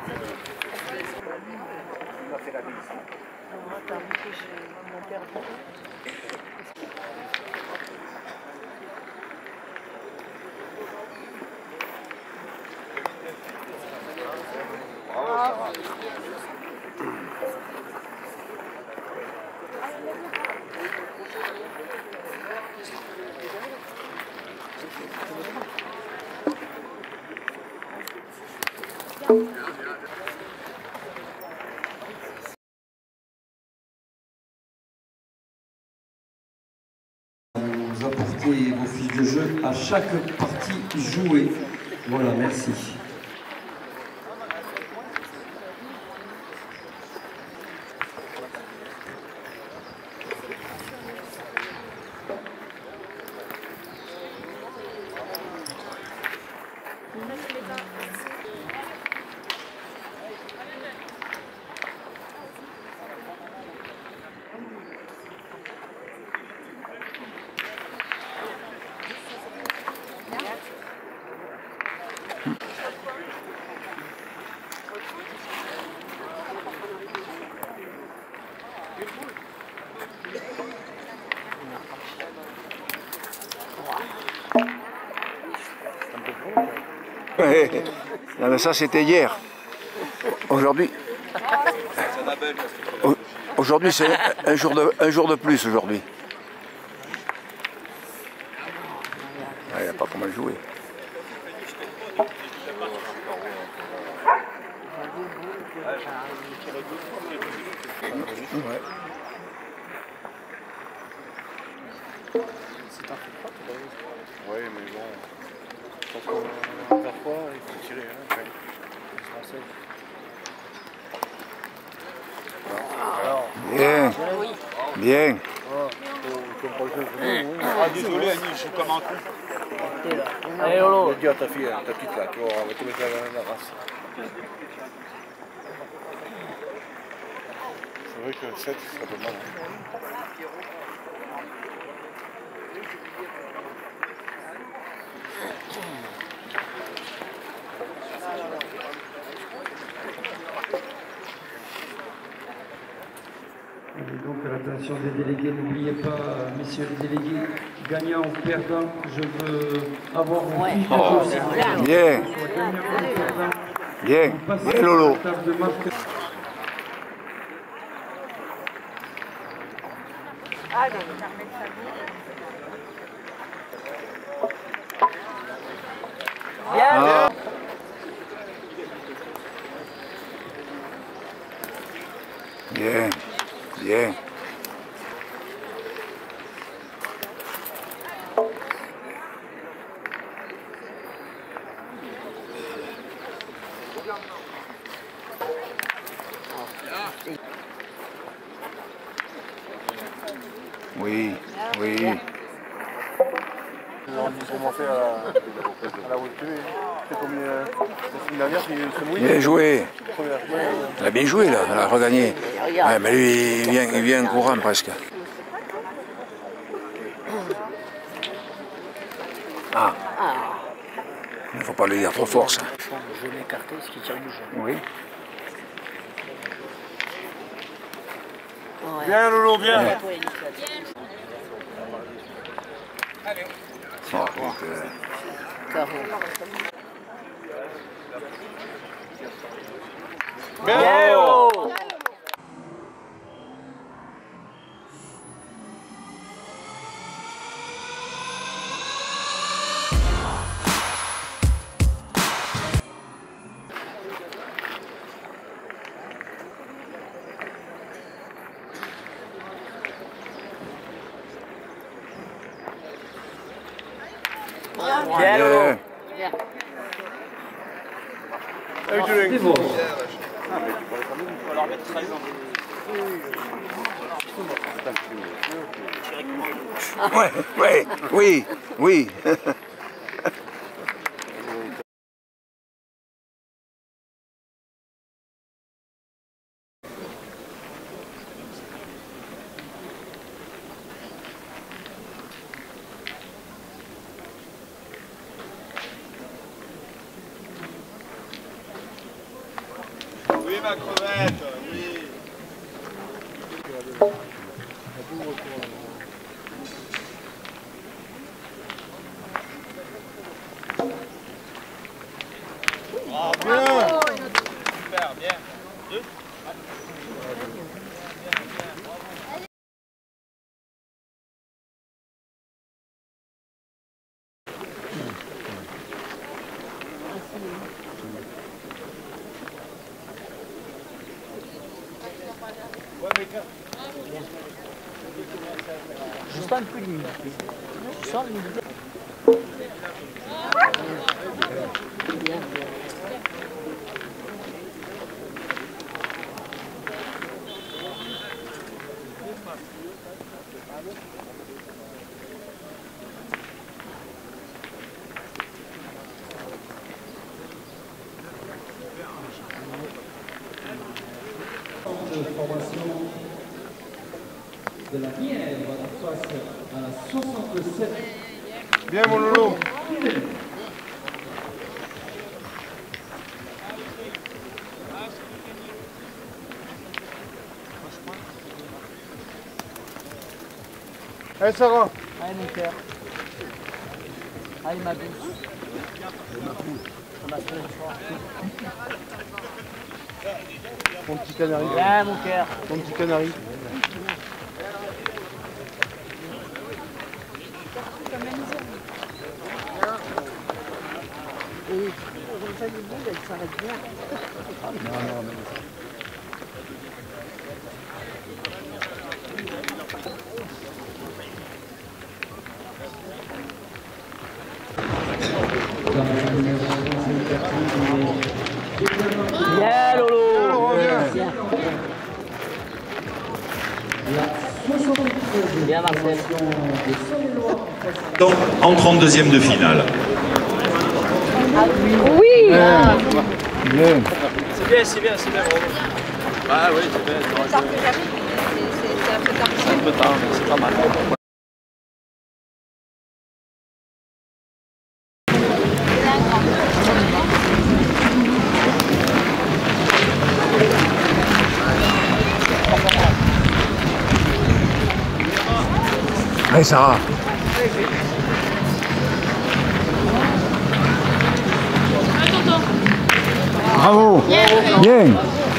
m'a fait la bise. Attends, que je m'en perds. Bravo, Sarah. Vous apportez vos fiches de jeu à chaque partie jouée. Voilà, merci. Non, mais ça c'était hier. Aujourd'hui, c'est un jour de plus aujourd'hui. Il n'y a pas comment le jouer. Ouais. C'est un peu propre, oui, mais bon, je pense qu'on a parfois, il faut tirer. Hein, alors, Bien, bien. Ah, désolé Annie, je suis comme un con. Allez Lolo. Je vais dire à ta fille, ta petite là, tu vois, on va te mettre la race. C'est vrai que 7, ça peut mal. Et donc à l'attention des délégués, n'oubliez pas, messieurs les délégués, gagnants ou perdants, je veux avoir vos fiches de jeu. Bien, bien, bien Lolo. Bien. Bien, bien. Oui, oui. On dit commencer à la World TV. C'est comme la semaine dernière, c'est mouillé. Bien joué. Il a bien joué là, il a regagné. Ouais, mais lui, il vient courant presque. Ah. Il ne faut pas le dire trop fort ça. Je vais m'écarter, ce qui tire du jeu. Oui. Bien Lolo, bien. Allez. Oh, Carreau. Bien. Bien Lolo. How you doing? C'est bon. On va leur mettre 13 ans. ouais, ouais, oui, oui. ma crevette. Oui. Ah, bien. Super, bien. Deux. Je sens un peu l'humidité. Je sens l'humidité. Bien, bien. Formation de la Nièvre face à la 67. Bien mon loulou. Allez Sarah. Allez mon cœur. Allez ma douce. Ma Mon petit canari. Viens mon cœur. Mon petit canari. Et ça du bout, elle s'arrête bien. Bien Lolo. Bien Marcel. Donc, en 32e de finale. Oui. Bien. C'est bien, c'est bien, c'est bien. Ah oui, c'est bien. C'est un peu tard. C'est un peu tard, mais c'est pas mal. Allez Sarah. Bravo. Bien.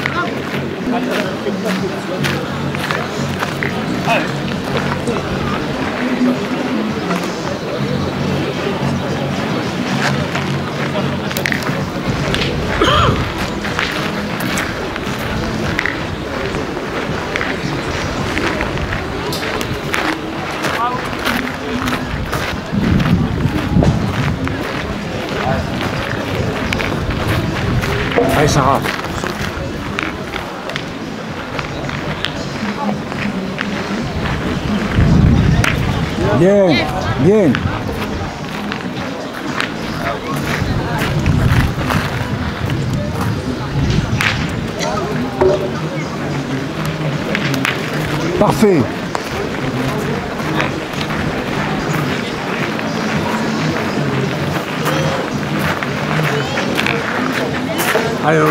Allez Sarah. Bien, bien. Parfait. Allô.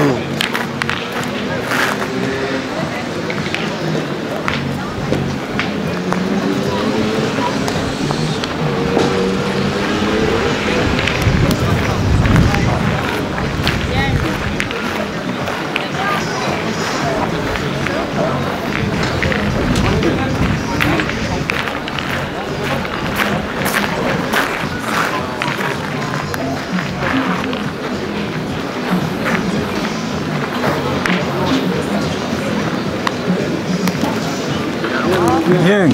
Bien.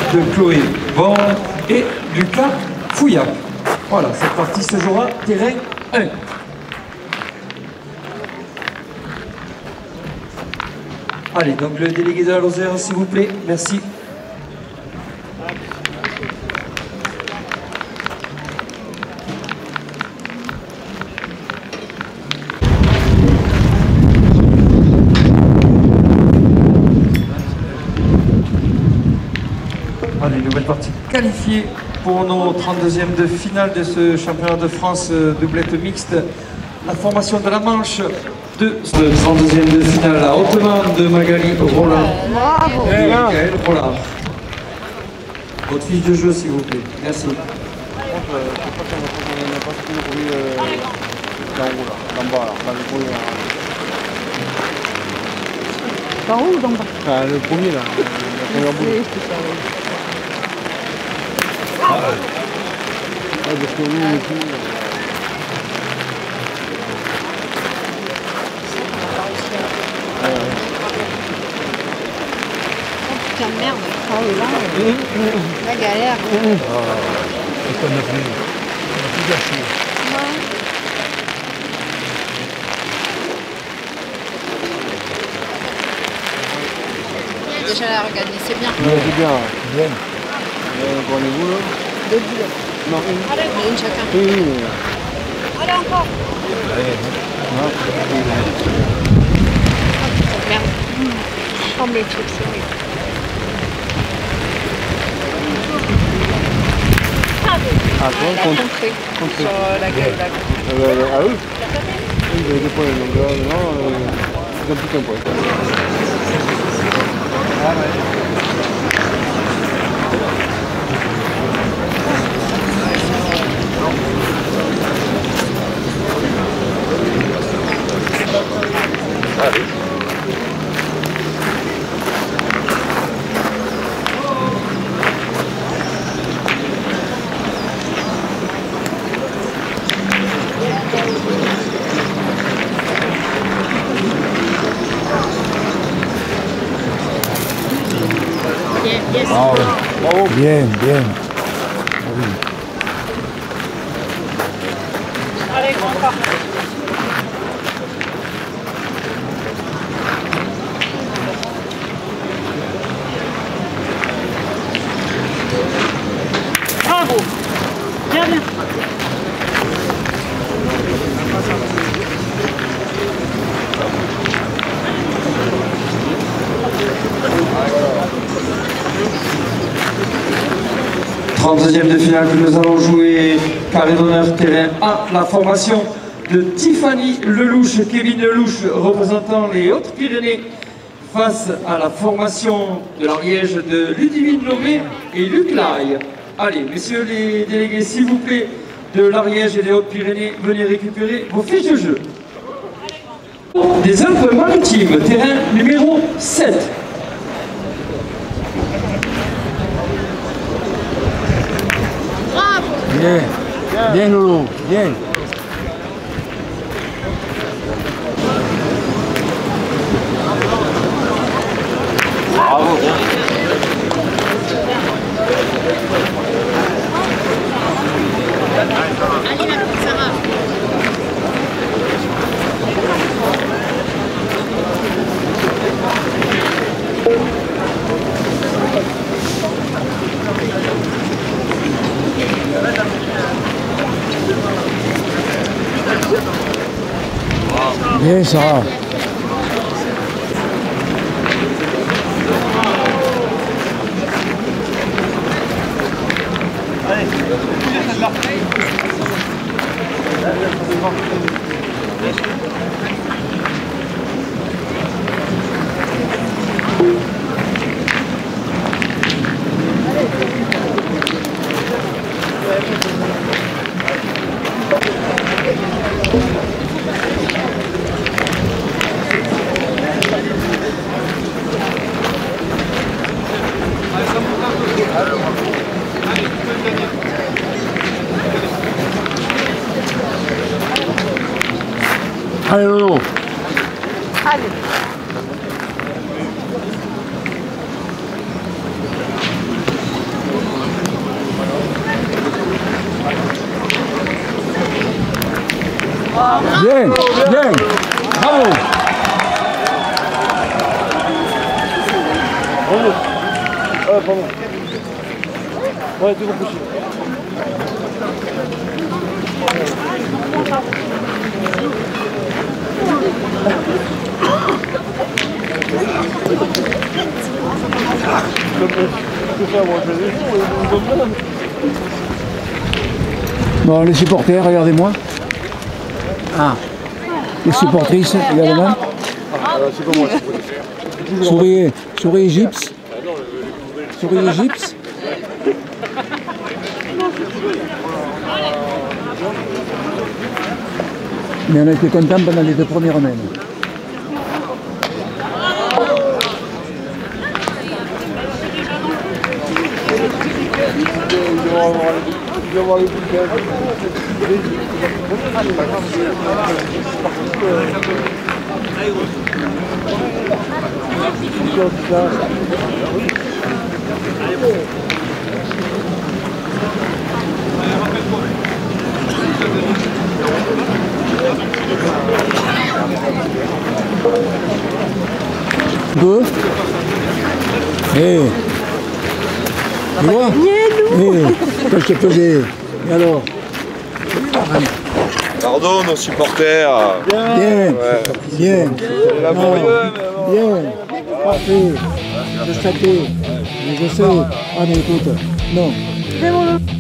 de Chloé Born et Lucas Fouillac. Voilà, cette partie se jouera terrain 1. Allez, donc le délégué de la Lozère, s'il vous plaît, merci. Allez, nouvelle partie qualifiée pour nos 32e de finale de ce championnat de France doublette mixte. La formation de la Manche de ce 32e de finale à hautement de Magali Roland et Michael Rollard. Votre fiche de jeu, s'il vous plaît. Merci. Par où ou d'en bas? Le premier là, la première boule. Parce que nous, Putain de merde, la galère. c'est qu'on a plus gâché. Déjà la regarder, c'est bien. Ouais, c'est bien. Bien. Prenez-vous là? 2 boulettes. Non, Une chacun. oui. Allez encore. Merde. Oh mais tu sais. Ah, toi, Contré. Sur la gueule là. Ah oui? Oui, vous avez des points, donc non, ils n'ont plus qu'un point. Ah ouais. Bravo. Bien, bien. Allez, encore. Bravo. Bien, bien. Deuxième de finale que nous allons jouer, carré d'honneur terrain A, la formation de Tiffany Lelouch, Kevin Lelouch représentant les Hautes-Pyrénées face à la formation de l'Ariège de Ludivine Lomé et Luc Laille. Allez, messieurs les délégués, s'il vous plaît, de l'Ariège et des Hautes-Pyrénées, venez récupérer vos fiches de jeu. Des Alpes-Maritimes, terrain numéro 7. Bien, bien Loulou, bien. Bravo. Allez, la petite Sarah. Bien Sarah. Allez Loulou. Allez. Bien, bien. Bravo. Pardon. Ouais, toujours possible. Bon, les supporters, regardez-moi. Ah. Les supportrices, regardez-moi. C'est pas moi, c'est Souriez, souriez gypse. Souriez gypse. Mais on a été contents pendant les 2 premières semaines. Je vais voir les bouquets. Deux. Hé. Tu vois? Quand je t'ai posé. Et alors? Pardon, nos supporters. Bien. Ouais. Bien. C'est laborieux, mais bon. Bien. Parfait. Je sais. Mais je sais. Ah mais écoute. Non.